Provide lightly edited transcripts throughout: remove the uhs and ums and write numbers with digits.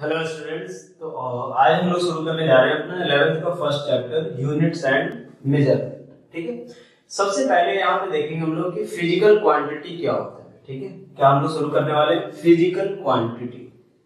Hello students. तो आज हम लोग शुरू करने जा रहे हैं अपना 11th का first chapter units and measurement. ठीक है, सबसे पहले यहाँ पे देखेंगे हम लोग कि फिजिकल क्वांटिटी क्या होता है। ठीक है, क्या हम लोग शुरू करने वाले हैं फिजिकल क्वांटिटी।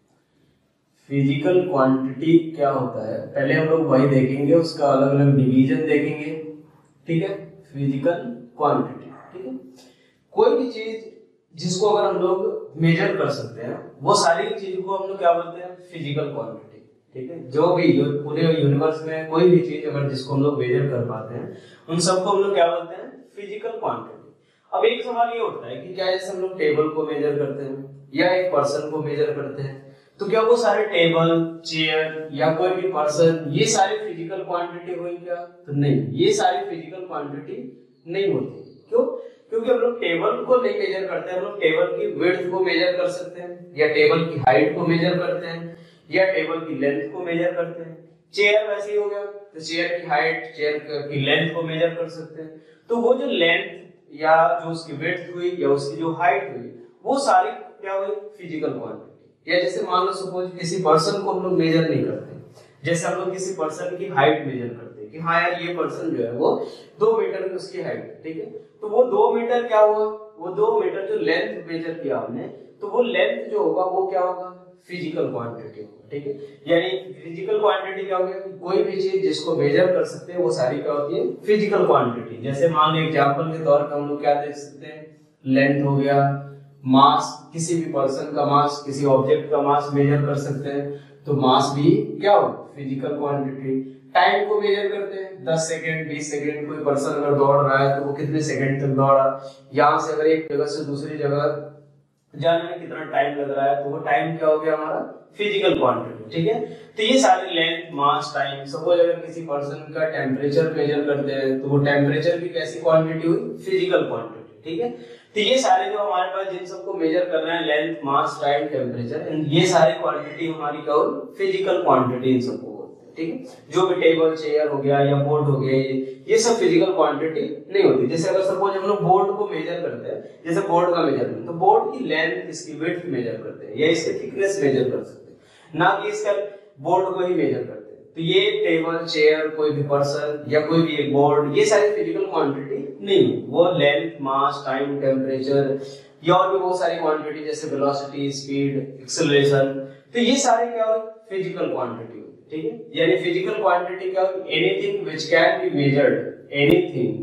फिजिकल क्वांटिटी क्या होता है पहले हम लोग वही देखेंगे, उसका अलग अलग डिवीजन देखेंगे। ठीक है, फिजिकल क्वांटिटी। ठीक है, कोई भी चीज जिसको अगर हम लोग मेजर कर सकते हैं वो सारी चीजों को हम लोग क्या बोलते हैं, फिजिकल क्वांटिटी। ठीक है, जो भी पूरे यूनिवर्स में कोई भी चीज अगर जिसको हम लोग मेजर कर पाते हैं उन सबको हम लोग क्या बोलते हैं, फिजिकल क्वांटिटी। अब एक सवाल ये उठता है कि क्या जैसे हम लोग टेबल को मेजर करते हैं या एक पर्सन को मेजर करते हैं, तो क्या वो सारे टेबल, चेयर या कोई भी पर्सन ये सारी फिजिकल क्वांटिटी हुई क्या? तो नहीं, ये सारी फिजिकल क्वांटिटी नहीं होती। क्यों? क्योंकि हम लोग टेबल को नहीं मेजर करते हैं, हम लोग टेबल की विड्थ को मेजर कर सकते हैं या टेबल की हाइट को मेजर करते हैं या टेबल की लेंथ को मेजर करते हैं। चेयर वैसे ही हो गया, तो चेयर की हाइट, चेयर की लेंथ को मेजर कर सकते हैं। तो वो जो लेंथ या जो उसकी विड्थ हुई या उसकी जो हाइट हुई वो सारी क्या हुई, फिजिकल क्वांटिटी। या जैसे मान लो सपोज किसी पर्सन को हम लोग मेजर नहीं करते, जैसे हम लोग किसी पर्सन की हाइट मेजर करते हैं कि हाँ यार ये पर्सन जो है वो 2 मीटर की उसकी हाइट है। ठीक है, तो वो 2 मीटर क्या हुआ, वो 2 मीटर जो लेंथ मेजर किया हमने, तो वो लेंथ जो होगा वो क्या होगा, फिजिकल क्वांटिटी होगा। ठीक है, यानी फिजिकल क्वांटिटी क्या हो गया, कोई भी चीज जिसको मेजर कर सकते हैं वो सारी क्या होती है, फिजिकल क्वांटिटी। जैसे मान लो एग्जांपल के तौर पे हम लोग क्या देख सकते हैं, लेंथ हो गया, मास, किसी भी पर्सन का मास, किसी ऑब्जेक्ट का मास मेजर कर सकते हैं, तो मास भी क्या हो, फिजिकल क्वांटिटी। टाइम को मेजर करते हैं, 10 सेकंड, 20 सेकंड, कोई पर्सन अगर दौड़ रहा है तो वो कितने सेकंड तक दौड़ा, यहाँ से अगर एक जगह से दूसरी जगह जाने में कितना टाइम लग रहा है, तो वो टाइम क्या हो गया हमारा, फिजिकल क्वांटिटी। ठीक है, तो ये सारे लेंथ, मास, टाइम। सपोज अगर किसी पर्सन का टेम्परेचर मेजर करते हैं तो वो टेम्परेचर भी कैसी क्वांटिटी हुई, फिजिकल क्वांटिटी। ठीक है, तो ये सारे जो हमारे पास जिन सबको मेजर कर रहे हैं, लेंथ, मास, टाइम, टेम्परेचर, ये सारी क्वांटिटी हमारी क्या हुई, फिजिकल क्वांटिटी इन सबको। ठीक है, जो भी टेबल, चेयर हो गया या बोर्ड हो गया, ये सब फिजिकल क्वांटिटी नहीं होती। जैसे अगर सपोज हम लोग बोर्ड को मेजर करते हैं, जैसे बोर्ड का मेजरमेंट, तो बोर्ड की लेंथ, इसकी विड्थ मेजर करते हैं या इसकी थिकनेस मेजर कर सकते हैं, ना कि इसका बोर्ड को ही मेजर करते हैं। तो ये टेबल, चेयर, कोई भी पर्सन या कोई भी एक बोर्ड, ये सारी फिजिकल क्वांटिटी नहीं है। वो लेंथ, मास, टाइम, टेम्परेचर या और भी बहुत सारी क्वांटिटी जैसे वेलोसिटी, स्पीड, एक्सेलरेशन, तो ये सारे क्या हुए, फिजिकल क्वांटिटी। ठीक है, यानी फिजिकल क्वांटिटी क्या, anything which can be measured, anything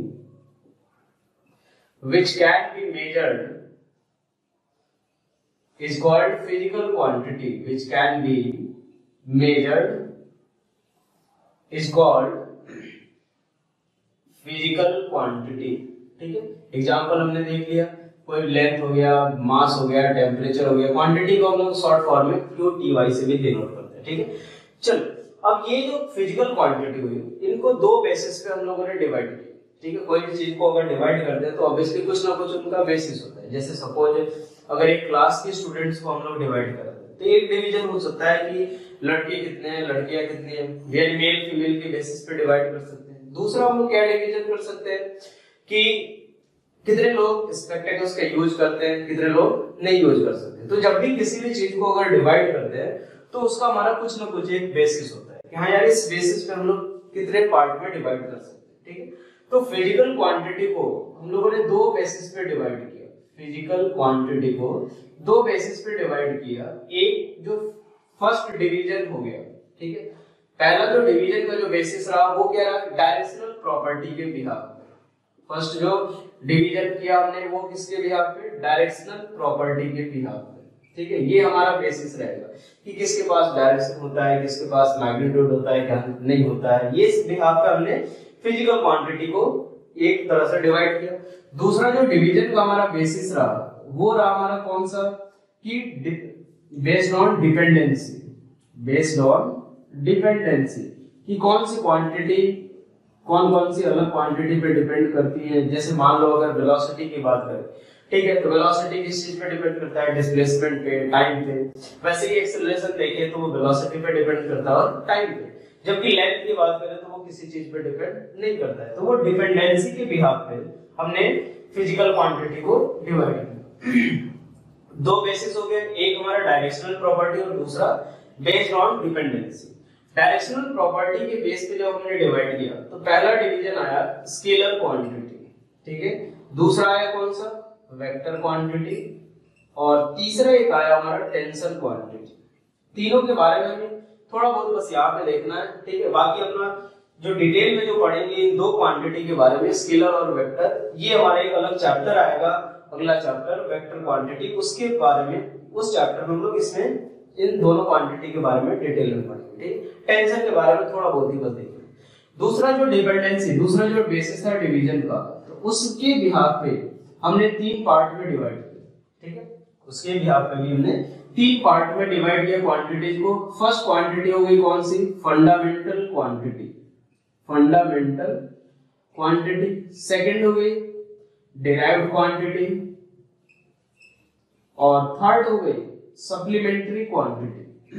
which can be measured is called physical quantity, which can be measured is called physical quantity। ठीक है, एग्जांपल हमने देख लिया, कोई लेंथ हो गया, मास हो गया, टेम्परेचर हो गया। क्वांटिटी को हम लोग शॉर्ट फॉर्म में QTY से भी डिनोट करते हैं। ठीक है, चलो अब ये जो फिजिकल क्वांटिटी हुई, इनको 2 बेसिस पे हम लोगों ने डिवाइड किया। ठीक है, कोई भी चीज को अगर डिवाइड करते हैं तो ऑब्वियसली कुछ ना कुछ उनका बेसिस होता है। जैसे सपोज अगर एक क्लास के स्टूडेंट्स को हम लोग डिवाइड करते हैं तो एक डिवीजन हो सकता है कि लड़के कितने हैं, लड़कियां कितनी हैं, यानी मेल फीमेल के बेसिस पे डिवाइड कर सकते हैं। दूसरा हम लोग क्या डिवीजन कर सकते हैं कि कितने लोग स्पेक्टेकल्स का यूज करते हैं, कितने लोग नहीं यूज कर सकते। तो जब भी किसी भी चीज को अगर डिवाइड करते हैं तो उसका हमारा कुछ ना कुछ एक बेसिस होता है कि हाँ यार इस बेसिस पे हम लोग कितने पार्ट में डिवाइड कर सकते हैं। ठीक है, तो फिजिकल क्वांटिटी को हम लोगों ने 2 बेसिस पे डिवाइड किया। फिजिकल क्वांटिटी को 2 बेसिस पे डिवाइड किया। एक जो फर्स्ट डिवीजन हो गया, ठीक है, पहला जो डिवीजन का जो बेसिस रहा वो क्या रहा, डायरेक्शनल प्रॉपर्टी के बिहाफ पे। फर्स्ट जो डिवीजन किया हमने वो किसके बिहाफ पे, डायरेक्शनल प्रॉपर्टी के बिहाफ पे। ठीक है, ये हमारा बेसिस रहेगा कि किसके पास डायरेक्शन होता है, किसके पास मैग्नीट्यूड होता है, क्या नहीं होता है। ये इस बिहाफ पे हमने फिजिकल क्वांटिटी को एक तरह से डिवाइड किया। दूसरा जो डिवीजन का हमारा बेसिस रहा वो रहा हमारा कौन सा, कि based on dependency. Based on dependency कि कौन सी क्वांटिटी कौन सी अलग क्वांटिटी पे डिपेंड करती है। जैसे मान लो अगर वेलोसिटी की बात करें, ठीक है, तो वेलोसिटी किस चीज पे डिपेंड करता है, डिस्प्लेसमेंट पे, टाइम पे। वैसे ही एक्सेलरेशन देखें तो वो वेलोसिटी पे डिपेंड करता है और टाइम पे। जबकि लेंथ की बात करें तो वो किसी चीज पे डिपेंड नहीं करता है। तो वो डिपेंडेंसी के बिहाफ पे हमने फिजिकल क्वांटिटी को डिवाइड किया। 2 बेसिस हो गए, एक हमारा डायरेक्शनल प्रॉपर्टी और दूसरा based on dependency. Directional property के बेस पे जब हमने डिवाइड किया तो पहला डिवीजन आया स्केलर क्वांटिटी, ठीक है, दूसरा आया कौन सा, वेक्टर क्वांटिटी, और तीसरा एक आया हमारा टेंसर क्वांटिटी। तीनों के बारे में हमें थोड़ा बहुत बस यहाँ पे देखना है, ठीक है। बाकी अपना जो डिटेल में जो पढ़ेंगे इन दो क्वांटिटी के बारे में, स्केलर और वेक्टर, ये हमारा एक अलग चैप्टर आएगा, अगला चैप्टर वेक्टर क्वांटिटी, उसके बारे में उस चैप्टर में हम लोग इसमें इन दोनों क्वांटिटी के बारे में डिटेल में पढ़ेंगे, ठीक। टेंसर के बारे में थोड़ा बहुत ही बस देखेंगे। दूसरा जो डिपेंडेंसी, दूसरा जो बेसिस है डिवीजन का, तो उसके बिहाफ पे हमने 3 पार्ट में डिवाइड किया, ठीक है। उसके बिहाफ पे भी हमने 3 पार्ट में डिवाइड किया क्वांटिटीज को। फर्स्ट क्वांटिटी हो गई कौन सी, fundamental quantity, fundamental quantity. Second हो गई डिराइव्ड क्वांटिटी, और थर्ड हो गई सप्लीमेंट्री क्वांटिटी।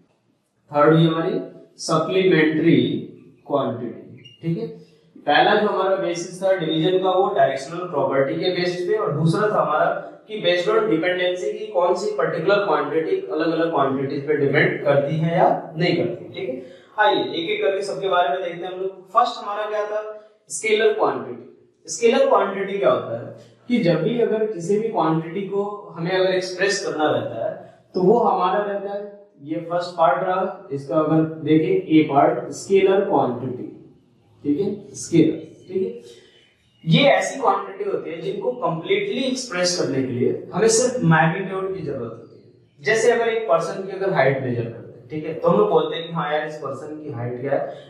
थर्ड हुई हमारी सप्लीमेंट्री क्वांटिटी, ठीक है। पहला जो हमारा बेसिस था डिवीजन का वो डायरेक्शनल प्रॉपर्टी के बेसिस पे, और दूसरा था हमारा कि बेस्ड ऑन डिपेंडेंसी की कौन सी पर्टिकुलर क्वांटिटी अलग अलग क्वांटिटीज पे डिपेंड करती है या नहीं करती, ठीक है। आइए एक एक करके सबके बारे में देखते हैं हम लोग। फर्स्ट हमारा क्या था, स्केलर क्वांटिटी। स्केलर क्वांटिटी क्या होता है कि जब भी अगर किसी भी क्वांटिटी को हमें अगर एक्सप्रेस करना रहता है तो वो हमारा रहता है, ये फर्स्ट पार्ट रहा, इसका अगर देखें ए पार्ट स्केलर क्वांटिटी, ठीक है, स्केलर, ठीक है। ये ऐसी क्वांटिटी होती है जिनको कंप्लीटली एक्सप्रेस करने के लिए हमें सिर्फ मैग्नीट्यूड की जरूरत होती है। जैसे अगर एक पर्सन की अगर हाइट मेजर करते हैं, ठीक है, तो हम लोग बोलते हैं कि हाँ यार इस पर्सन की हाइट क्या है,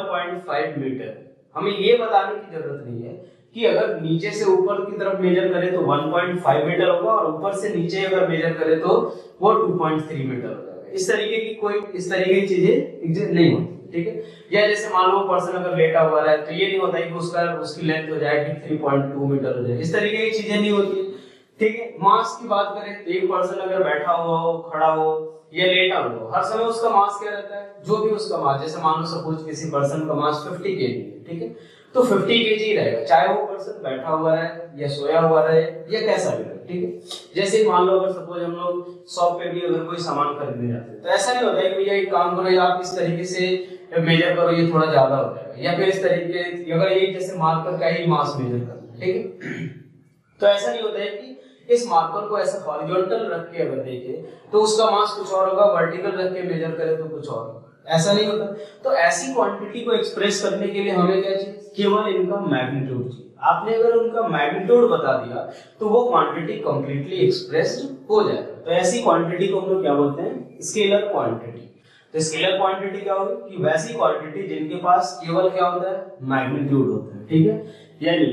1.5 मीटर। हमें ये बताने की जरूरत नहीं है कि अगर नीचे से ऊपर की तरफ मेजर करें तो 1.5 मीटर होगा, और ऊपर से नीचे अगर मेजर करें तो वो 2.3 मीटर हो जाएगा। इस तरीके की कोई इस तरीके की चीजें एग्जिस्ट नहीं होती, ठीक है। या जैसे मान लो पर्सन अगर लेटा हुआ है तो ये नहीं होता है कि उसकी लेंथ हो जाएगी 3.2 मीटर हो जाए, इस तरीके की चीजें नहीं होती, ठीक है। मास की बात करें तो एक पर्सन अगर बैठा हुआ हो, खड़ा हो या लेटा हुआ हो, हर समय उसका मास क्या रहता है, जो भी उसका मास, जैसे मान लो सपोज किसी पर्सन का मास 50 kg है, ठीक है, तो 50 kg रहेगा, चाहे वो पर्सन बैठा हुआ है या सोया हुआ रहे या कैसा भी रहे, ठीक है। जैसे मान लो अगर सपोज हम लोग शॉप पे भी अगर कोई सामान खरीदने जाते हैं तो ऐसा नहीं होता है कि भैया एक काम करो, आप इस तरीके से मेजर करो, ये थोड़ा ज्यादा हो जाएगा, या फिर इस तरीके अगर ये जैसे मार्कर का ही मास मेजर करना, ठीक है, तो ऐसा नहीं होता है कि इस मार्कर को ऐसा हॉरिजॉन्टल रख के अगर देखें तो उसका मास कुछ और होगा, वर्टिकल रख के मेजर करें तो कुछ और होगा, ऐसा नहीं होता। तो ऐसी क्वांटिटी को एक्सप्रेस करने के लिए हमें क्या चाहिए, केवल इनका मैग्नीट्यूड चाहिए। आपने अगर उनका मैग्नीट्यूड बता दिया तो वो क्वांटिटी कंप्लीटली एक्सप्रेस्ड हो जाएगा। तो ऐसी क्वांटिटी को हम लोग क्या बोलते हैं, स्केलर क्वांटिटी। तो स्केलर क्वांटिटी क्या होगी कि वैसी क्वांटिटी जिनके पास केवल क्या होता है, मैग्नीट्यूड होता है, ठीक है। यानी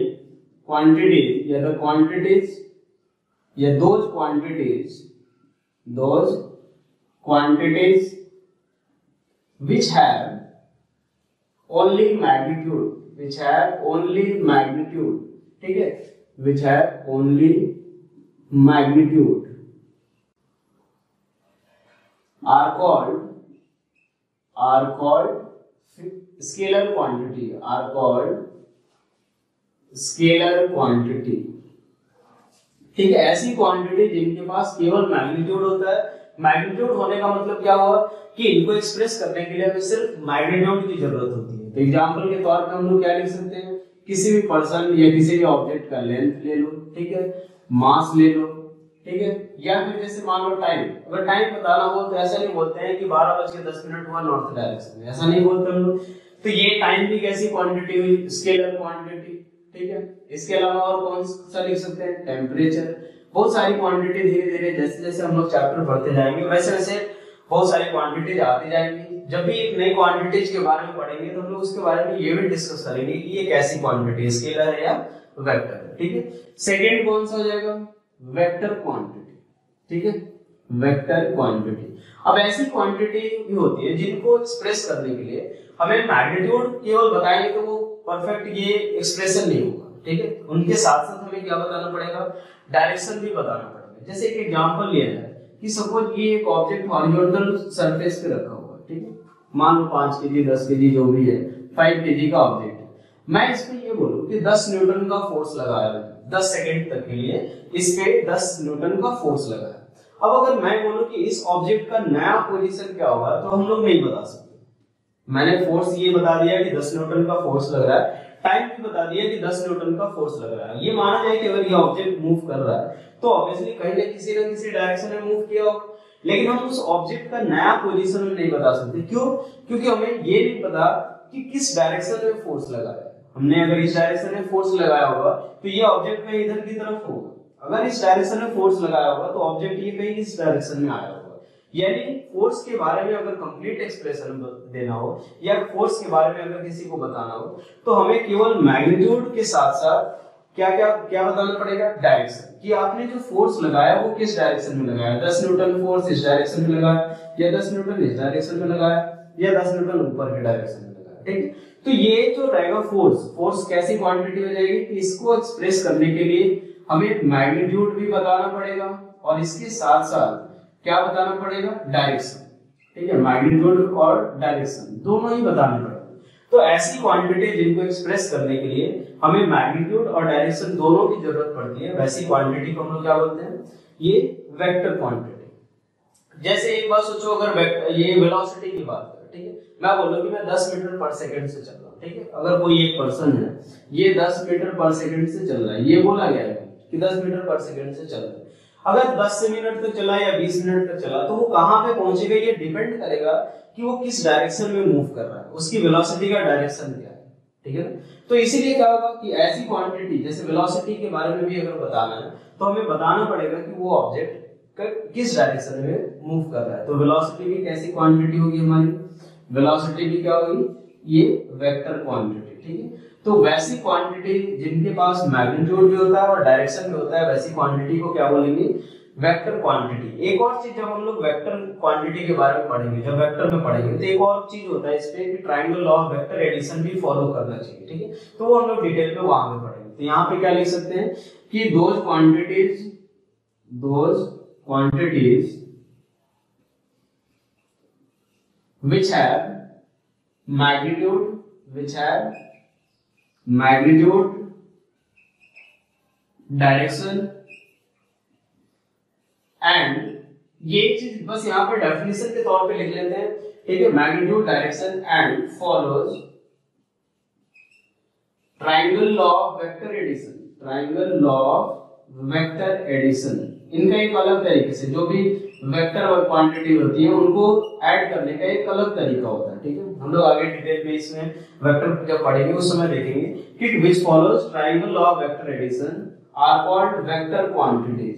क्वांटिटी या द क्वांटिटीज या those quantities which have only magnitude, ठीक है, which have only magnitude are called scalar quantity, are called scalar quantity, ठीक है। ऐसी क्वांटिटी जिनके पास केवल मैग्नीट्यूड होता है। मैग्नीट्यूड होने का मतलब क्या हुआ कि इनको एक्सप्रेस करने के लिए हमें सिर्फ मैग्नीट्यूड की जरूरत होती है। तो एग्जांपल के तौर पे हम लोग क्या लिख सकते हैं, किसी भी पर्सन या किसी भी ऑब्जेक्ट का लेंथ ले लो, ठीक है, मास ले लो, ठीक है, या फिर जैसे मान लो टाइम, अगर टाइम बताना हो तो ऐसा नहीं बोलते हैं कि 12:10 हुआ नॉर्थ डायरेक्शन में, ऐसा नहीं बोलते हम लोग। तो ये टाइम भी कैसी क्वांटिटी हुई, स्केलर क्वांटिटी, ठीक है। इसके अलावा और कौन सा लिख सकते हैं, टेम्परेचर। बहुत सारी क्वांटिटी धीरे धीरे जैसे जैसे हम लोग चैप्टर पढ़ते जाएंगे वैसे वैसे बहुत सारी क्वांटिटीज आती जाएंगी। जब भी एक नई क्वांटिटीज के बारे में पढ़ेंगे तो हम लोग उसके बारे में ये भी डिस्कस करेंगे कि ये कैसी क्वांटिटी है, स्केलर है या वेक्टर है, ठीक है। सेकंड कौन सा हो जाएगा, वेक्टर क्वांटिटी, ठीक है, वेक्टर क्वांटिटी। अब ऐसी क्वांटिटी भी होती है जिनको एक्सप्रेस करने के लिए हमें मैग्नीट्यूड केवल बताएंगे तो वो परफेक्ट ये एक्सप्रेशन नहीं होगा, ठीक है। उनके साथ साथ हमें क्या बताना पड़ेगा, डायरेक्शन भी बताना पड़ेगा। जैसे एक एग्जांपल लिया जाए कि सपोज ये एक ऑब्जेक्ट हॉरिजॉन्टल सरफेस पे रखा हुआ है, ठीक है, मान लो 5 kg 10 kg जो भी है 5 kg का ऑब्जेक्ट है। मैं इस पे ये बोलूं कि 10 न्यूटन का फोर्स लगाया है, 10 सेकंड तक के लिए इस पे 10 न्यूटन का फोर्स लगाया। अब अगर मैं बोलूं कि इस ऑब्जेक्ट का नया पोजीशन क्या होगा तो हम लोग नहीं बता सकते। मैंने फोर्स ये बता दिया कि 10 न्यूटन का फोर्स लग रहा है, टाइम भी बता दिया कि 10 न्यूटन का फोर्स लग रहा है। ये माना जाए कि अगर ये ऑब्जेक्ट मूव कर रहा है तो ऑब्वियसली कहीं ना किसी डायरेक्शन में मूव किया होगा, लेकिन हम उस ऑब्जेक्ट का नया पोजीशन नहीं बता सकते। क्यों? क्योंकि हमें ये नहीं पता कि किस डायरेक्शन में फोर्स लगा है। हमने अगर इस डायरेक्शन में फोर्स लगाया होगा तो ये ऑब्जेक्ट कहीं इधर की तरफ होगा, अगर इस डायरेक्शन में फोर्स लगाया होगा तो ऑब्जेक्ट ये कहीं इस डायरेक्शन में आया होगा। यानी फोर्स के बारे में अगर कंप्लीट एक्सप्रेशन देना हो या फोर्स के बारे में अगर किसी को बताना हो तो हमें केवल मैग्नीट्यूड के साथ साथ क्या क्या क्या बताना पड़ेगा, डायरेक्शन, कि आपने जो फोर्स लगाया वो किस डायरेक्शन में लगाया। 10 न्यूटन फोर्स इस डायरेक्शन में लगाया या 10 न्यूटन इस डायरेक्शन में लगाया या 10 न्यूटन ऊपर के डायरेक्शन में लगाया। ठीक है, तो ये जो रहेगा फोर्स कैसी क्वांटिटी हो जाएगी कि इसको एक्सप्रेस करने के लिए हमें मैग्नीट्यूड भी बताना पड़ेगा और इसके साथ साथ क्या बताना पड़ेगा, डायरेक्शन। ठीक है, मैग्नीट्यूड और डायरेक्शन दोनों ही बताने पड़ेंगे। तो ऐसी क्वांटिटी जिनको एक्सप्रेस करने के लिए हमें मैग्नीट्यूड और डायरेक्शन दोनों की जरूरत पड़ती है, वैसी क्वांटिटी को हम लोग क्या बोलते हैं, ये वेक्टर क्वांटिटी। जैसे एक बात सोचो, अगर ये वेलोसिटी की बात करें, ठीक है, मैं बोलूं कि मैं 10 मीटर पर सेकंड से चल रहा हूं। ठीक है, अगर कोई एक पर्सन है ये 10 मीटर पर सेकंड से चल रहा है, ये बोला गया है कि 10 मीटर पर सेकंड से चल रहा है। अगर 10 मिनट तक चला या 20 मिनट तक चला तो वो कहां पे पहुंचेगा ये डिपेंड करेगा कि वो किस डायरेक्शन में मूव कर रहा है, उसकी वेलोसिटी का डायरेक्शन क्या है। ठीक है ना, तो इसीलिए क्या होगा कि ऐसी क्वांटिटी जैसे वेलोसिटी के बारे में भी अगर बताना है तो हमें बताना पड़ेगा कि वो ऑब्जेक्ट किस डायरेक्शन में मूव कर रहा है। तो वेलोसिटी भी कैसी क्वांटिटी होगी हमारी, वेलोसिटी भी क्या होगी, ये वेक्टर क्वांटिटी। ठीक है, तो वैसी क्वांटिटी जिनके पास मैग्नीट्यूड भी होता है और डायरेक्शन भी होता है, वैसी क्वांटिटी को क्या बोलेंगे, वेक्टर क्वांटिटी। एक और चीज, जब हम लोग वेक्टर क्वांटिटी के बारे में पढ़ेंगे, जब वेक्टर में पढ़ेंगे तो एक और चीज होता है इस पे कि triangle law of vector addition भी फॉलो करना चाहिए। ठीक है, तो वो हम लोग डिटेल में वहां पे पढ़ेंगे। तो यहाँ पे क्या लिख सकते हैं कि those quantities which have magnitude, direction and ये चीज बस यहाँ पे डेफिनेशन के तौर पे लिख लेते हैं। ठीक है, magnitude, direction and follows triangle law of vector addition. इनका एक अलग तरीके से, जो भी वेक्टर और क्वांटिटी होती है उनको ऐड करने का एक अलग तरीका होता है। ठीक है, हम लोग आगे डिटेल में इसमें वेक्टर जब पढ़ेंगे उस समय देखेंगे कि which follows triangle law of vector addition are called vector quantities,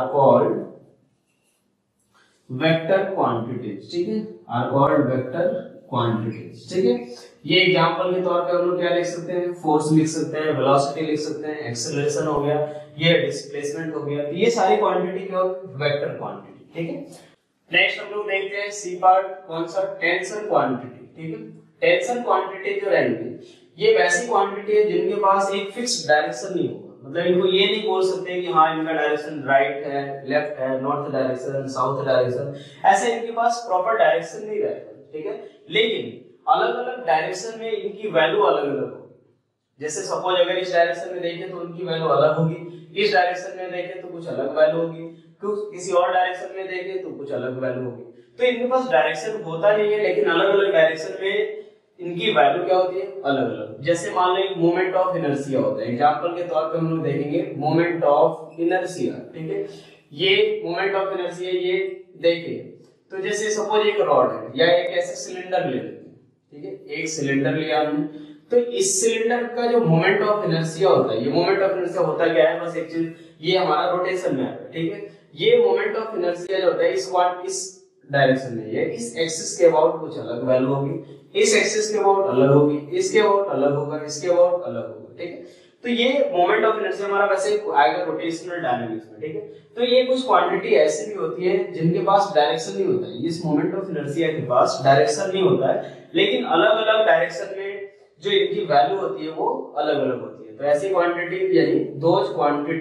ठीक है, आर कॉल्ड वेक्टर क्वांटिटीज। ठीक है, ये एग्जांपल के तौर पे हम लोग क्या लिख सकते हैं, फोर्स लिख सकते हैं, वेलोसिटी लिख सकते हैं, एक्सेलरेशन हो गया, ये डिस्प्लेसमेंट हो गया। तो ये सारी क्वांटिटी क्या होगी, वेक्टर क्वांटिटी। ठीक है, नेक्स्ट हम लोग देखते हैं सी पार्ट, कौन सा, टेंशन क्वांटिटी। ठीक है, टेंशन क्वांटिटी जो रहेंगी ये वैसी क्वांटिटी है जिनके पास एक फिक्स्ड डायरेक्शन नहीं होगा। मतलब इनको ये नहीं बोल सकते कि हाँ इनका डायरेक्शन राइट है, लेफ्ट है, नॉर्थ डायरेक्शन, साउथ डायरेक्शन, ऐसे इनके पास प्रॉपर डायरेक्शन नहीं रहेगा। ठीक है, लेकिन अलग अलग डायरेक्शन में इनकी वैल्यू अलग अलग होगी। जैसे सपोज अगर इस डायरेक्शन में देखें तो उनकी वैल्यू अलग होगी, इस डायरेक्शन में देखें तो कुछ अलग वैल्यू होगी, किसी और डायरेक्शन में देखें तो कुछ अलग वैल्यू होगी। तो इनके पास डायरेक्शन होता नहीं है, लेकिन अलग अलग डायरेक्शन में इनकी वैल्यू क्या होती है, अलग अलग। जैसे मान लो एक मोमेंट ऑफ इनर्शिया होता है, एग्जांपल के तौर पे हम लोग देखेंगे मोमेंट ऑफ इनर्शिया। ठीक है, ये मोमेंट ऑफ इनर्शिया ये देखिए, तो जैसे सपोज एक रॉड है या एक ऐसे सिलेंडर ले लेते हैं। ठीक है, एक सिलेंडर लिया हमने, तो इस सिलेंडर का जो मोमेंट ऑफ इनर्शिया होता है, ये मोमेंट ऑफ इनर्शिया होता क्या है, बस एक चीज, ये हमारा रोटेशन में है। ठीक है, ये मोमेंट ऑफ इनर्शिया जो होता है इस डायरेक्शन में, ये इस एक्सिस के अबाउट कुछ अलग वैल्यू होगी, इस एक्सिस के अबाउट अलग होगी, इसके अबाउट अलग होगा, इसके अबाउट अलग होगा। ठीक है, तो ये मोमेंट ऑफ इनर्शिया हमारा वैसे आएगा रोटेशनल डायनामिक्स में। ठीक है, तो ये कुछ क्वांटिटी ऐसी भी होती है जिनके पास डायरेक्शन नहीं होता है, इस मोमेंट ऑफ इनर्शिया के पास डायरेक्शन नहीं होता है, लेकिन अलग अलग डायरेक्शन में जो इनकी वैल्यू होती है वो अलग अलग होती है। तो ऐसी क्वांटिटी यानी those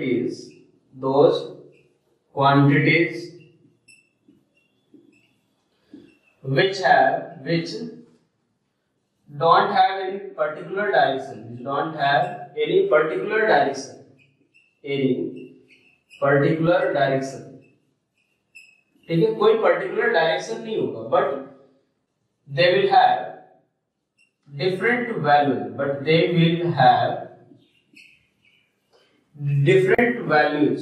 quantities which don't have any particular direction, ठीक है, कोई पर्टिकुलर डायरेक्शन नहीं होगा, but they will have different values, but they will have different values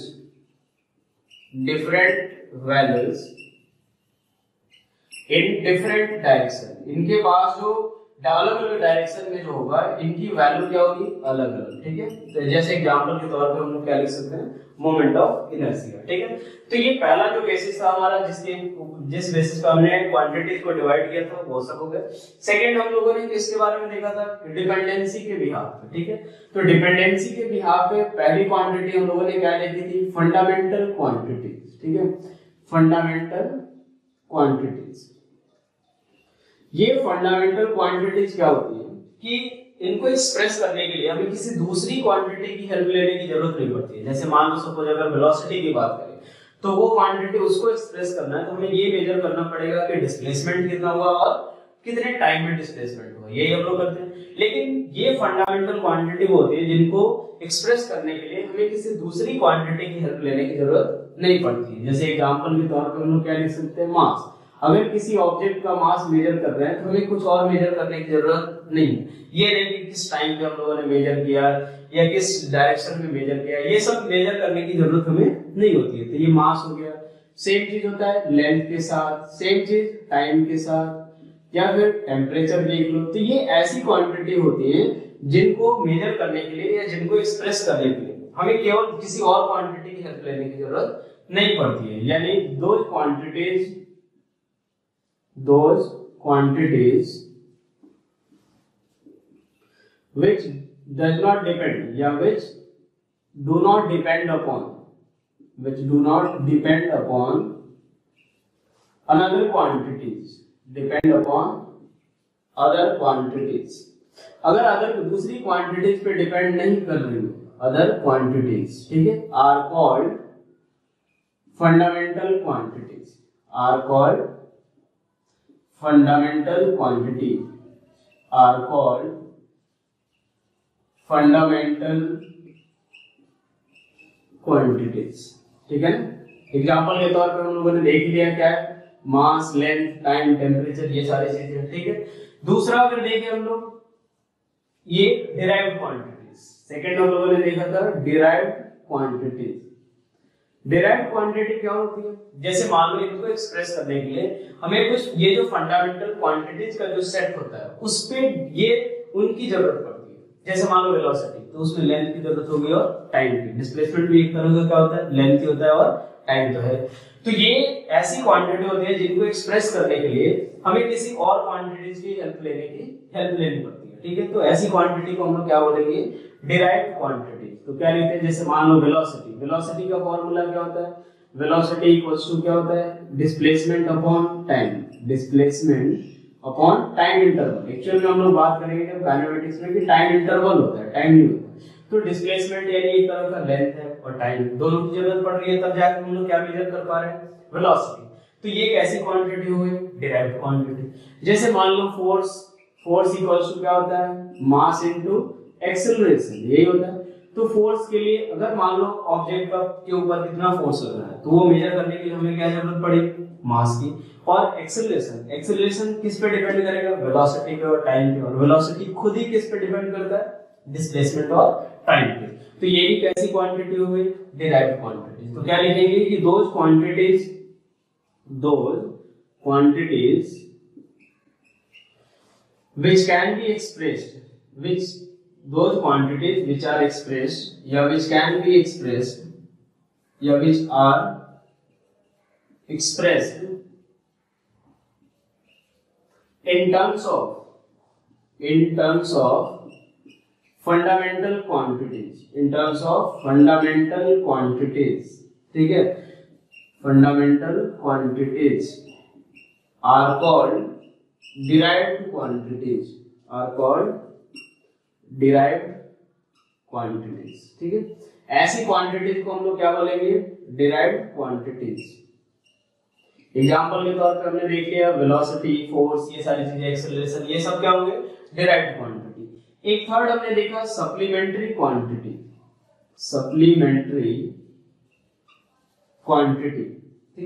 in different direction. इनके पास जो अलग अलग डायरेक्शन में जो होगा इनकी वैल्यू क्या होगी, अलग अलग, ठीक है। तो जैसे एग्जांपल के तौर पे हम लोग क्या लिख सकते हैं, मोमेंट ऑफ इनर्शिया, ठीक है। तो ये पहला जो बेसिस था हमारा, जिस बेसिस पे हमने क्वांटिटीज को डिवाइड किया था वो सब हो गया। सेकंड हम लोगों ने किसके बारे में देखा था, डिपेंडेंसी के बिहाफ पे, ठीक है। तो डिपेंडेंसी के बिहाफ पे पहली क्वांटिटी हम लोगों ने क्या देखी थी, फंडामेंटल क्वांटिटीज, ठीक है, फंडामेंटल क्वांटिटीज। ये फंडामेंटल क्वांटिटीज क्या होती है कि इनको एक्सप्रेस करने के लिए हमें किसी दूसरी क्वांटिटी की हेल्प लेने की जरूरत नहीं पड़ती है। जैसे मान लो सपोज अगर वेलोसिटी की बात करें तो वो क्वांटिटी उसको एक्सप्रेस करना है तो हमें ये मेजर करना पड़ेगा कि डिस्प्लेसमेंट कितना हुआ और कितने टाइम में डिस्प्लेसमेंट हुआ, यही हम लोग करते हैं। लेकिन ये फंडामेंटल क्वांटिटी वो होती है जिनको एक्सप्रेस करने के लिए हमें किसी दूसरी क्वांटिटी की हेल्प लेने की जरूरत नहीं पड़ती है। जैसे एग्जांपल के तौर पर हम लोग क्या लिख सकते हैं, मास। अगर किसी ऑब्जेक्ट का मास मेजर कर रहे हैं तो हमें कुछ और मेजर करने की जरूरत नहीं है। ये नहीं कि किस टाइम पे हम लोगों ने मेजर किया या किस डायरेक्शन में मेजर किया, ये सब मेजर करने की जरूरत हमें नहीं होती है। तो ये मास हो गया। सेम चीज होता है लेंथ के साथ, सेम चीज टाइम के साथ, या फिर टेम्परेचर देख लो। तो ये ऐसी क्वांटिटी होती है जिनको मेजर करने के लिए या जिनको एक्सप्रेस करने के लिए हमें केवल किसी और क्वांटिटी की हेल्प लेने की जरूरत नहीं पड़ती है। यानी those quantities which does not depend या which do not depend upon another quantities, depend upon other quantities। अगर अदर दूसरी क्वांटिटीज पे डिपेंड नहीं कर रही हो, अदर क्वांटिटीज, ठीक है, are called fundamental quantities, are called fundamental quantity, are called fundamental quantities, ठीक है। एग्जांपल के तौर पर हम लोगों ने देख लिया क्या है, मास, लेंथ, टाइम, टेम्परेचर, ये सारी चीजें, ठीक है। दूसरा अगर देखें हम लोग ये डिराइव्ड क्वांटिटीज, सेकंड हम लोगों ने देखा था डिराइव्ड क्वांटिटीज। डिराइव्ड क्वांटिटी क्या होती है, जैसे मान लो इनको एक्सप्रेस करने के लिए हमें कुछ ये जो फंडामेंटल क्वांटिटीज का जो सेट होता है उस पे ये उनकी जरूरत पड़ती है। जैसे मान लो वेलोसिटी, तो उसमें लेंथ की जरूरत होगी और टाइम की। डिस्प्लेसमेंट भी एक तरह का क्या होता है, लेंथ ही होता है और टाइम तो है। तो ये ऐसी क्वांटिटी होती है जिनको एक्सप्रेस करने के लिए हमें किसी और क्वांटिटीज की हेल्प लेनी पड़ती है, ठीक है। तो ऐसी क्वांटिटी को हम लोग क्या बोलेंगे, डिराइव्ड क्वांटिटी। तो क्या लिखते हैं, जैसे मान लो वेलोसिटी, वेलोसिटी का फॉर्मूला क्या होता है, वेलोसिटी इक्वल्स टू क्या होता है, displacement upon time, displacement upon time interval. Actually में हम लोग बात करेंगे जब काइनेमेटिक्स में कि टाइम इंटरवल होता है, टाइम नहीं होता। तो डिस्प्लेसमेंट यानी एक तरह का लेंथ है और टाइम दोनों की जरूरत पड़ रही है, तब जाकर हम लोग क्या मेजर कर पा रहे हैं, वेलोसिटी। तो ये एक ऐसी क्वांटिटी हो गई डिराइव्ड क्वांटिटी। जैसे मान लो फोर्स इक्वल्स टू क्या होता है, मास इनटू एक्सेलरेशन, यही होता है। तो फोर्स के लिए अगर मान लो ऑब्जेक्ट के ऊपर कितना फोर्स लग रहा है तो वो मेजर करने के लिए हमें क्या जरूरत पड़ेगी, मास की। और एक्सेलरेशन किस पे डिपेंड करेगा, वेलोसिटी पे और टाइम पे। और वेलोसिटी खुद ही किस पे डिपेंड करता है, डिस्प्लेसमेंट और टाइम पे। तो ये भी कैसी क्वांटिटी हो गई, डिराइव्ड क्वांटिटी। तो क्या लिखेंगे कि those quantities which can be expressed, those quantities which are expressed या which can be expressed या which are expressed in terms of fundamental quantities, in terms of fundamental quantities, ठीक है, fundamental quantities are called derived quantities, are called derived quantities, ठीक है। ऐसी quantities को हम लोग क्या बोलेंगे, डिराइव्ड क्वांटिटीज। एग्जांपल के तौर पे हमने देख लिया वेलोसिटी, फोर्स, ये सारी चीजें, एक्सेलरेशन, ये सब क्या होंगे, डिराइव्ड क्वांटिटी। एक थर्ड हमने देखा सप्लीमेंट्री क्वांटिटी, सप्लीमेंट्री क्वांटिटी, ठीक है।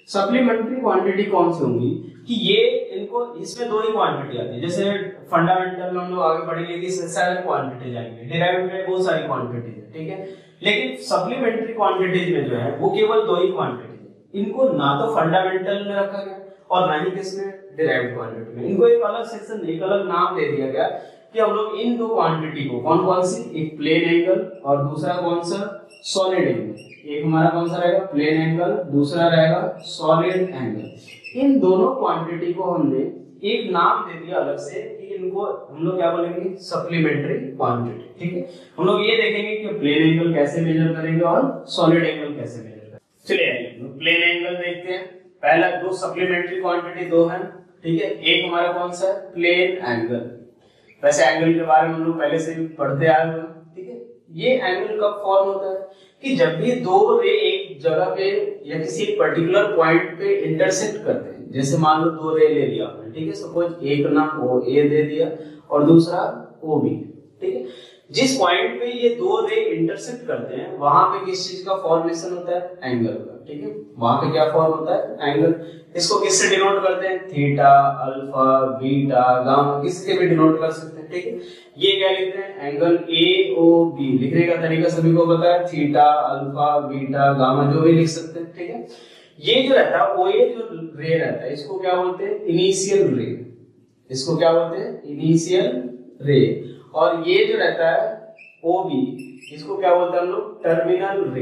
सप्लीमेंट्री क्वांटिटी कौन सी होंगी कि ये इनको इसमें दो ही क्वांटिटी आती है, जैसे फंडामेंटल में हम लोग आगे पढ़ेंगे कि 7 क्वांटिटीज आएंगे, डिराइव्ड में बहुत सारी क्वांटिटीज है, ठीक है, लेकिन सप्लीमेंट्री क्वांटिटीज में जो है वो केवल दो ही क्वांटिटीज है। इनको ना तो फंडामेंटल में रखा गया और ना ही किसमें, डिराइव्ड क्वांटिटी में। इनको एक अलग सेक्शन, एक अलग नाम दे दिया गया कि हम लोग इन दो क्वांटिटी को, कौन कौन सी, एक प्लेन एंगल और दूसरा कौन सा, सॉलिड एंगल। एक हमारा कौन सा रहेगा, प्लेन एंगल, दूसरा रहेगा सॉलिड एंगल। इन दोनों क्वांटिटी को हमने एक नाम दे दिया अलग से कि इनको हम लोग क्या बोलेंगे, सप्लीमेंट्री क्वांटिटी, ठीक है। हम लोग ये देखेंगे कि प्लेन एंगल कैसे मेजर करेंगे और सॉलिड एंगल कैसे मेजर करेंगे। चलिए प्लेन एंगल देखते हैं। पहला, दो सप्लीमेंट्री क्वांटिटी दो है, ठीक है। एक हमारा कौन सा है, प्लेन एंगल। वैसे एंगल के बारे में हम लोग पहले से भी पढ़ते आए हुए, ठीक है। ये एंगल कब फॉर्म होता है कि जब भी दो रे एक जगह पे या किसी पर्टिकुलर पॉइंट पे इंटरसेक्ट करते हैं। जैसे मान लो दो रे ले लिया आपने, ठीक है, सपोज एक नाम ओ ए दे दिया और दूसरा ओ बी, ठीक है। जिस पॉइंट पे ये दो रे इंटरसेक्ट करते हैं वहां पे किस चीज का फॉर्मेशन होता है, एंगल का, ठीक है। वहां पे क्या फॉर्म होता है, एंगल। इसको किससे डिनोट करते हैं, थीटा, अल्फा, बीटा, गामा, किससे भी डिनोट कर सकते हैं, ठीक है। ये क्या लिखते हैं, एंगल ए ओ बी। लिखने का तरीका सभी को पता है, थीटा, अल्फा, बीटा, गामा, जो भी लिख सकते हैं, ठीक है। ये जो रहता है ओ ए जो रे रहता है इसको क्या बोलते हैं, इनिशियल रे। इसको क्या बोलते हैं, इनिशियल रे। और ये जो रहता है ओ बी, इसको क्या बोलते हैं हम लोग, टर्मिनल रे।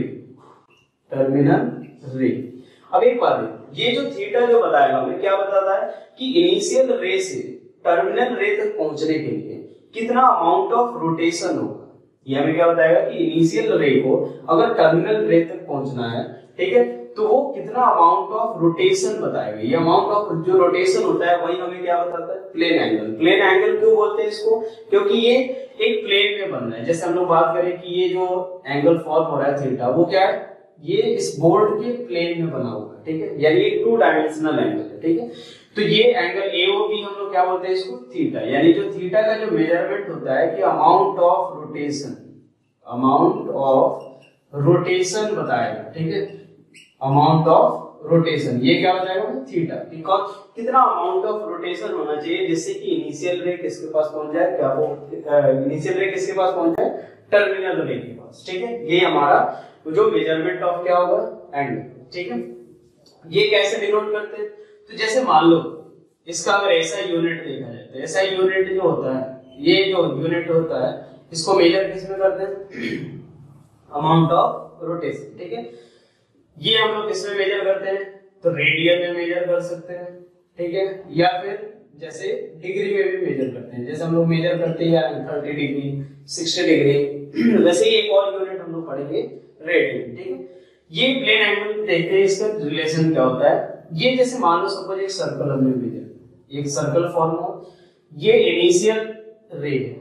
टर्मिनल रे। अब एक बात है, ये जो थीटा जो बताएगा हमें क्या बताता है कि इनिशियल रे से टर्मिनल रे तक पहुंचने के लिए कितना अमाउंट ऑफ रोटेशन होगा। ये हमें क्या बताएगा कि इनिशियल रे को अगर टर्मिनल रे तक पहुंचना है, ठीक है, तो वो कितना अमाउंट ऑफ रोटेशन बताएगा। ये अमाउंट ऑफ जो रोटेशन होता है वही हमें क्या बताता है, प्लेन एंगल। प्लेन एंगल क्यों बोलते हैं इसको, क्योंकि ये एक प्लेन में बन रहा है। जैसे हम लोग बात करें कि ये जो एंगल फॉर्म हो रहा है थीटा, वो क्या है, ये इस बोर्ड के प्लेन में बना हुआ है, ठीक है, यानी ये 2 डायमेंशनल एंगल है, ठीक है। तो ये एंगल एओबी हम लोग क्या बोलते हैं इसको, थीटा। यानी जो थीटा का जो मेजरमेंट होता है कि amount of rotation, amount of rotation बताएगा, ठीक है, अमाउंट ऑफ रोटेशन। ये क्या बताएगा, थीटा, कितना अमाउंट ऑफ रोटेशन होना चाहिए जिससे कि इनिशियल रे किसके पास पहुंच जाए, क्या वो इनिशियल रे किसके पास पहुंच जाए, टर्मिनल रे के पास, ठीक है। ये हमारा जो मेजरमेंट ऑफ क्या होगा, एंगल, ठीक है। ये कैसे डिनोट करते हैं, तो जैसे मान लो इसका अगर ऐसा यूनिट देखा जाए तो ऐसा यूनिट जो होता है, ये जो यूनिट होता है इसको मेजर किसमें करते हैं, अमाउंट ऑफ रोटेशन, ठीक है। ये हम लोग किसमें मेजर करते हैं, तो रेडियन में मेजर कर सकते हैं, ठीक है, या फिर जैसे डिग्री में भी मेजर करते हैं। जैसे हम लोग मेजर करते हैं 30 डिग्री, 60 डिग्री, वैसे ही एक और यूनिट हम लोग पढ़ेंगे, रेडियन, ठीक है। ये प्लेन एंगल देखते हैं, इसका रिलेशन क्या होता है। ये जैसे मान लो सपोज एक सर्कल हमने मेजर, एक सर्कल फॉर्म हो, ये इनिशियल रे है,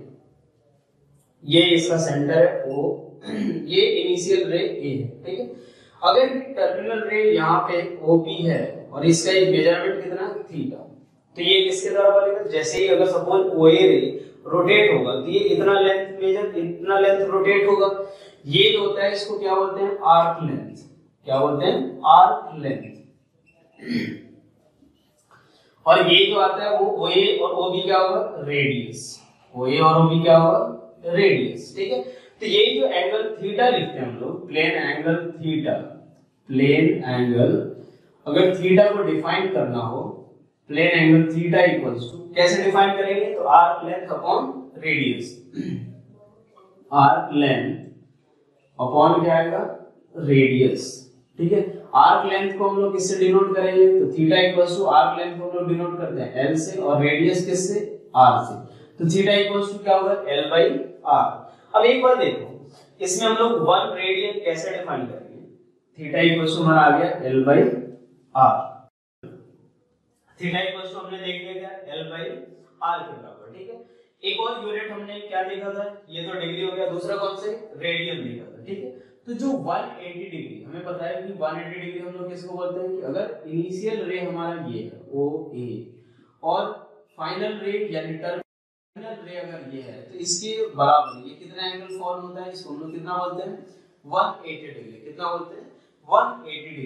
ये इसका सेंटर है ओ, ये इनिशियल रे ए है, ठीक है। अगर टर्मिनल रे यहाँ पे ओ बी है और इसका एक मेजरमेंट कितना, थीटा, तो ये किसके द्वारा बनेगा, जैसे ही अगर सपोज ओ ए रे रोटेट होगा तो ये इतना लेंथ मेजर, इतना लेंथ रोटेट होगा। ये जो होता है इसको क्या बोलते हैं, आर्क लेंथ। क्या बोलते हैं, आर्क लेंथ। और ये जो आता है वो ओ ए और ओ बी क्या होगा, रेडियस। ओ ए और ओ बी क्या होगा, रेडियस, ठीक है। तो ये जो एंगल थीटा लिखते हैं हम लोग, plane angle theta, plane angle, अगर थीटा को डिफाइन करना हो, plane angle theta equals to, कैसे डिफाइन करेंगे, तो arc length upon radius. Arc length upon क्या आएगा, रेडियस, ठीक है। आर्क लेंथ को हम लोग किससे डिनोट करेंगे, तो theta equals to arc length को हम लोग डिनोट करते हैं एल से और रेडियस किससे, आर से। तो थीटा इक्वल्स टू क्या होगा, एल बाई आर। अब एक बार देखो, इसमें हम लोग 1 रेडियन कैसे डिफाइन करेंगे, थीटा इक्वल्स टू हमारा आ गया L by R. Theta equals to हमने देख लिया क्या, एल बाई आर के बराबर, ठीक है। एक और यूनिट हमने क्या देखा था, ये तो डिग्री हो गया, दूसरा कौन से, रेडियन देखा था, ठीक है। तो जो 180 डिग्री हमें पता है कि 180 डिग्री हम लोग किसको बोलते हैं, कि अगर इनिशियल रे हमारा ये है ओ ए और फाइनल रे यानी टर्मिनल रे अगर ये है, तो इसके बराबर ये कितना एंगल फॉर्म होता है, इसको हम लोग कितना बोलते हैं, 180 डिग्री। कितना बोलते हैं, 180 डिग्री।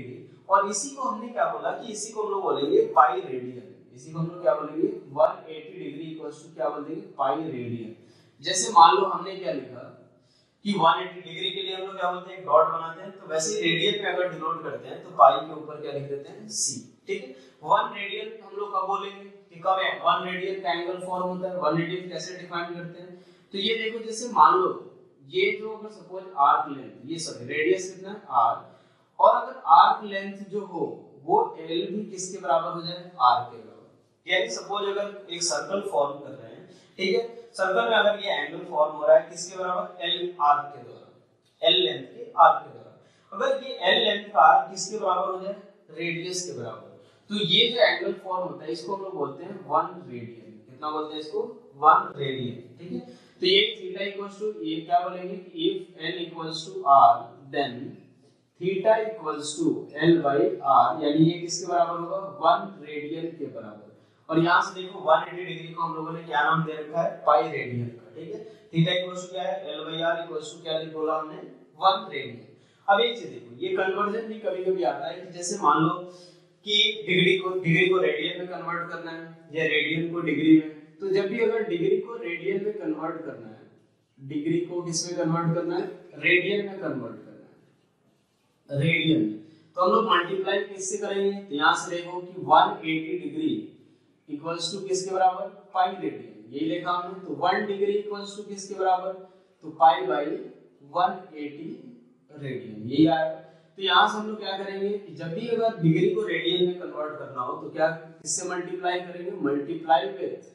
और इसी को हमने क्या बोला कि इसी को हम लोग बोलेंगे पाई रेडियन, इसी को हम लोग क्या बोलेंगे 180 डिग्री इक्वल्स टू क्या बोल देंगे पाई रेडियन। जैसे मान लो हमने क्या लिखा कि 180 डिग्री के लिए हम लोग क्या बोलते हैं डॉट बनाते हैं, तो वैसे ही रेडियन में अगर डिनोट करते हैं तो पाई के ऊपर क्या लिख देते हैं सी, ठीक है। 1 रेडियन हम लोग कब बोलेंगे कि कब है 1 रेडियन का एंगल फॉर्म होता है, 1 रेडियन कैसे डिफाइन करते हैं, तो ये देखो जैसे मान लो ये जो अगर सपोज आर्क लेंथ, ये सॉरी रेडियस कितना है r, और अगर आर्क लेंथ जो हो वो l भी किसके बराबर हो जाए r के बराबर। यानी सपोज अगर एक सर्कल फॉर्म कर रहे हैं, ठीक है, सर्कल में अगर ये एंगल फॉर्म हो रहा है किसके बराबर l आर्क के द्वारा, l लेंथ के आर्क के द्वारा, अगर ये l लेंथ का आर्क किसके बराबर हो जाए रेडियस के बराबर, तो ये जो एंगल फॉर्म होता है इसको हम लोग बोलते हैं 1 रेडियन। कितना बोलते हैं इसको 1 रेडियन, ठीक है। तो ये थीटा इक्वल्स टू ये क्या बोलेंगे कि if n equals to r then theta equals to l by r, यानी ये किसके बराबर होगा 1 रेडियन के बराबर। और यहां से देखो 180 डिग्री को हम लोगों ने क्या नाम दे रखा है पाई रेडियन का, ठीक है। थीटा इक्वल्स टू क्या है l by r equals to क्या बोला हमने 1 रेडियन। अब एक चीज देखो ये कन्वर्जन भी कभी-कभी आता है कि जैसे मान लो कि डिग्री को रेडियन में कन्वर्ट करना है या रेडियन को डिग्री में, तो जब भी अगर डिग्री को रेडियन में कन्वर्ट करना है, डिग्री को किस में कन्वर्ट करना है रेडियन में कन्वर्ट करना है, रेडियन में, तो हम लोग मल्टीप्लाई किससे करेंगे, तो यहां से देखो कि 180 डिग्री इक्वल्स टू किसके बराबर पाई रेडियन, यही लिखा हमने। तो 1 डिग्री इक्वल्स टू किसके बराबर, तो पाई बाई 180 रेडियन, यही आएगा। तो यहाँ से हम लोग क्या करेंगे कि जब भी अगर डिग्री को रेडियन में कन्वर्ट करना हो तो क्या किससे मल्टीप्लाई करेंगे, मल्टीप्लाई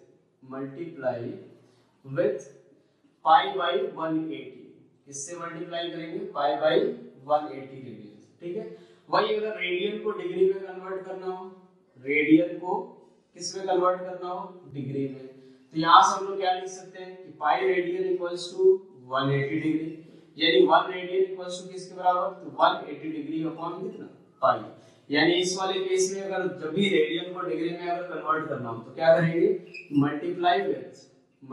विथ पाई बाई 180, किससे मल्टीप्लाई करेंगे पाई बाई 180 रेडियन, ठीक है। वही अगर रेडियन को डिग्री में कन्वर्ट करना हो, रेडियन को किस में कन्वर्ट करना हो डिग्री में, तो यहाँ से हम लोग क्या लिख सकते हैं कि pi radian equals to 180 degree, यानी 1 रेडियन इक्वल्स टू किसके बराबर, तो 180 डिग्री अपॉन कितना पाई। यानी इस वाले केस में अगर जब भी रेडियन को डिग्री में अगर कन्वर्ट करना हो तो क्या करेंगे multiply with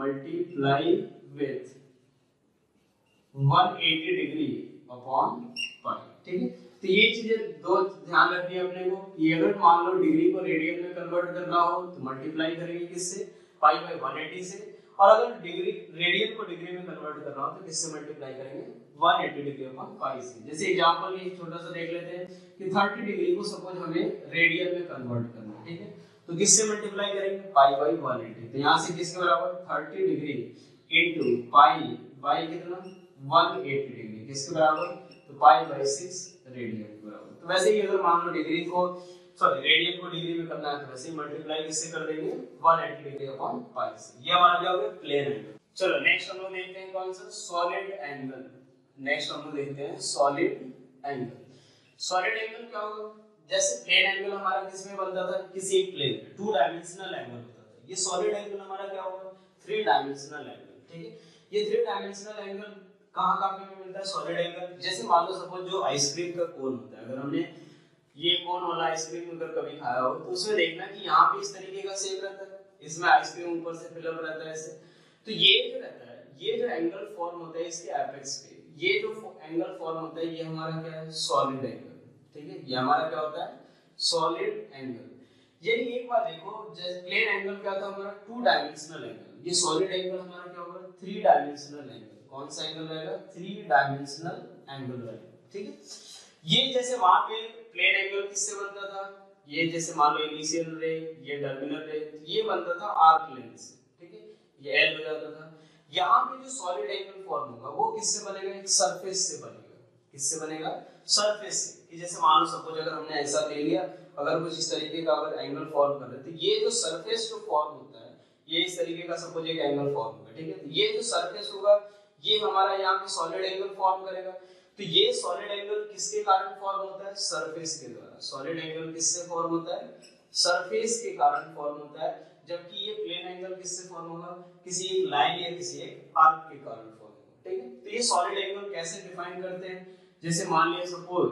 180 degree upon pi, ठीक है। तो ये चीजें दो ध्यान रखनी है अपने को, ये अगर मान लो डिग्री को रेडियन में कन्वर्ट करना हो तो मल्टीप्लाई करेंगे किससे पाई बाई 180 से, और अगर डिग्री रेडियन को डिग्री में कन्वर्ट करना हो तो किससे मल्टीप्लाई करेंगे 180 डिग्री अपॉन पाई से। जैसे एग्जांपल में एक छोटा सा देख लेते हैं कि 30 डिग्री को सपोज हमें रेडियन में कन्वर्ट करना है, ठीक है, तो किससे मल्टीप्लाई करेंगे पाई बाई 180, तो यहां से किसके बराबर 30 डिग्री इनटू पाई बाई कितना 180 डिग्री, किसके बराबर, तो पाई बाई 6 रेडियन के बराबर। तो वैसे ही अगर मान लो डिग्री को रेडियन को डिग्री में करना है तो वैसे ही मल्टीप्लाई किससे कर देंगे 180 डिग्री अपॉन पाई से। ये हमारा क्या हो गया प्लेन एंगल। चलो नेक्स्ट हम लोग देखते हैं कौन सा सॉलिड एंगल। नेक्स्ट हम लोग देखते हैं सॉलिड एंगल। सॉलिड एंगल क्या होगा, जैसे प्लेन एंगल हमारा किसमें बनता था किसी एक प्लेन में 2 डायमेंशनल एंगल होता था, ये सॉलिड एंगल हमारा क्या होगा 3 डायमेंशनल एंगल, ठीक है। ये 3 डायमेंशनल एंगल कहां पे मिलता है सॉलिड एंगल, जैसे मान लो सपोज जो आइसक्रीम का कोन होता है, अगर हमने ये कोन वाला आइसक्रीम अगर कभी खाया हो तो उसमें देखना कि यहाँ पे इस तरीके का शेप रहता है, इसमें आइसक्रीम ऊपर से फिल अप रहता है ऐसे, तो ये जो रहता है ये जो एंगल फॉर्म होता है इसके एपेक्स पे, ये जो एंगल फॉर्म होता है ये हमारा क्या है सॉलिड एंगल, ठीक है। ये हमारा क्या होता है सॉलिड एंगल। यानी एक बार देखो जैसे प्लेन एंगल क्या था हमारा 2 डायमेंशनल एंगल, ये सॉलिड एंगल हमारा क्या होगा 3 डायमेंशनल एंगल। कौन सा एंगल रहेगा 3 डायमेंशनल एंगल रहेगा, ठीक है। ये जैसे वहां पे प्लेन एंगल किससे बनता था, ये जैसे मान लो इनिशियल रे ये टर्मिनल रे, ये बनता था आर्क लेंथ से, ठीक है, ये एल हो जाता था। यहाँ पे जो सॉलिड एंगल फॉर्म होगा वो किससे बनेगा एक सरफेस से बनेगा, किससे बनेगा सरफेस से, कि जैसे मान लो सपोज अगर हमने ऐसा ले लिया, अगर कुछ इस तरीके का अगर एंगल फॉर्म कर रहे थे, ये जो सरफेस जो फॉर्म होता है ये इस तरीके का सपोज एक एंगल फॉर्म होगा, ठीक है। तो ये जो सरफेस होगा ये हमारा यहाँ पे सॉलिड एंगल फॉर्म करेगा। तो ये सॉलिड एंगल किसके कारण फॉर्म होता है सरफेस के द्वारा, सॉलिड एंगल किससे फॉर्म होता है सरफेस के कारण फॉर्म होता है, जबकि ये प्लेन एंगल किससे फॉर्म होगा किसी एक लाइन या किसी एक आर्क के कारण फॉर्म होगा, ठीक है। तो ये सॉलिड एंगल कैसे डिफाइन करते हैं, जैसे मान लिया सपोज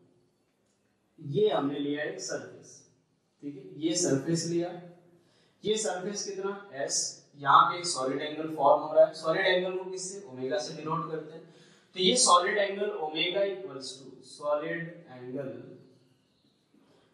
ये हमने लिया एक सरफेस, ठीक है, ये सरफेस लिया, ये सरफेस कितना s, यहाँ पे एक सॉलिड एंगल फॉर्म हो रहा है, सॉलिड एंगल को किससे ओमेगा से डिनोट करते हैं, तो ये solid angle omega equals to solid angle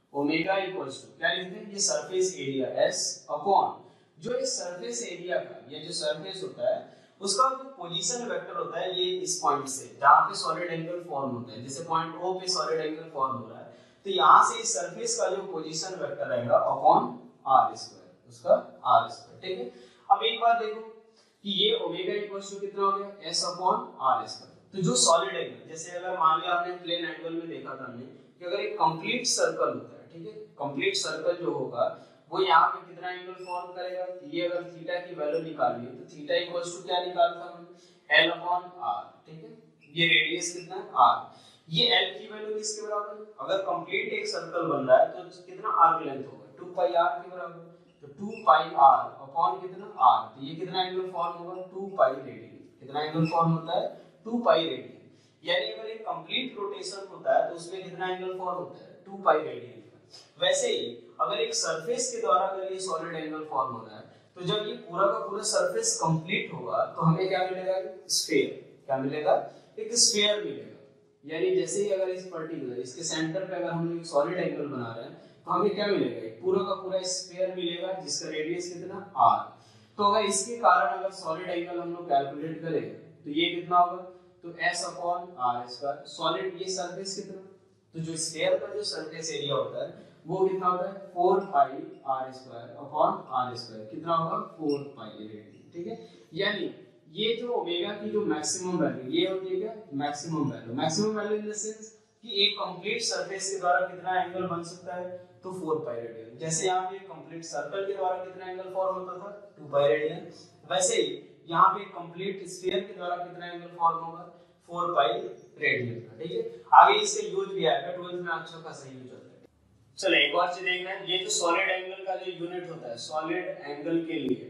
omega equals to क्या लिखते हैं, ये सरफेस एरिया S अपॉन जो इस सरफेस एरिया का ये जो सरफेस होता है उसका जो पोजीशन वेक्टर होता है, ये इस पॉइंट से जहां पे सॉलिड एंगल फॉर्म होता है, जैसे पॉइंट O पे सॉलिड एंगल फॉर्म हो रहा है, तो यहां से इस सरफेस का जो पोजीशन वेक्टर रहेगा अपॉन r स्क्वायर, उसका r स्क्वायर। ठीक है, अब एक बात देखो कि ये ओमेगा इक्वल्स टू कितना हो गया S अपॉन r स्क्वायर। तो जो सॉलिड एंगल, जैसे अगर मान लिया आपने प्लेन एंगल में देखा था हमने कि अगर एक कंप्लीट सर्कल होता है, ठीक है, कंप्लीट सर्कल जो होगा वो यहाँ पे कितना एंगल फॉर्म करेगा, ये अगर थीटा की वैल्यू निकालनी है तो थीटा इक्वल्स टू क्या निकालता हमने L अपॉन r। ठीक है, ये रेडियस कितना है r, ये L की वैल्यू किसके बराबर है, अगर कंप्लीट एक सर्कल बन रहा है तो कितना आर्क लेंथ होगा 2 पाई r के बराबर, तो 2 पाई r अपॉन कितना r, तो ये कितना एंगल फॉर्म होगा 2 पाई रेडियन। कितना एंगल फॉर्म होता है 2 पाई रेडियन, यानी अगर एक कंप्लीट रोटेशन होता है तो उसमें कितना एंगल फॉर्म होता है 2 पाई रेडियन। वैसे ही अगर एक सरफेस के द्वारा अगर ये सॉलिड एंगल फॉर्म हो रहा है तो जब ये पूरा का पूरा सरफेस कंप्लीट होगा तो हमें क्या मिलेगा, स्फीयर। क्या मिलेगा, एक स्फीयर मिलेगा। यानी जैसे ही अगर इस पर्टिकुलर इसके सेंटर पे अगर हम लोग सॉलिड एंगल बना रहे हैं तो हमें क्या मिलेगा, एक पूरा का पूरा स्फीयर मिलेगा जिसका रेडियस कितना r। तो अगर इसके कारण अगर सॉलिड एंगल हम लोग कैलकुलेट करें तो ये कितना होगा, तो S upon r square, solid ये सरफेस कितना, तो जो स्फीयर का जो सरफेस एरिया होता है वो कितना होता है 4 pi r square upon r square, कितना होगा 4 पाई रेडियन। ठीक है, यानी ये जो ओमेगा की जो मैक्सिमम वैल्यू ये होती है क्या, maximum value. Maximum value in the sense कि एक कंप्लीट सरफेस के द्वारा कितना एंगल बन सकता है, तो 4 पाई रेडियन। जैसे यहाँ पे कंप्लीट सर्कल के द्वारा कितना एंगल फॉर्म होता था 2 पाई रेडियन, वैसे ही यहाँ पे कंप्लीट स्फीयर के द्वारा कितना एंगल फॉर्म होगा 4 पाई रेडियन का। ठीक है, आगे इससे यूज भी आएगा 12th में अच्छा खासा यूज होता है। चलो एक और चीज देखना है, ये जो सॉलिड एंगल का जो यूनिट होता है सॉलिड एंगल के लिए,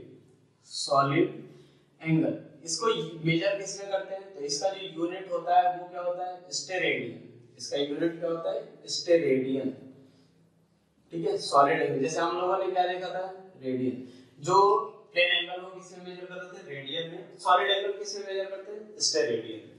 सॉलिड एंगल इसको मेजर किसमें करते हैं, तो इसका जो यूनिट होता है वो क्या होता है स्टेरेडियन। इसका यूनिट क्या होता है स्टेरेडियन। ठीक है, सॉलिड एंगल जैसे हम लोगों ने क्या देखा था रेडियन, जो प्लेन एंगल को किसमें मेजर करते थे रेडियन में, सॉलिड एंगल किसमें मेजर करते हैं स्टेरेडियन।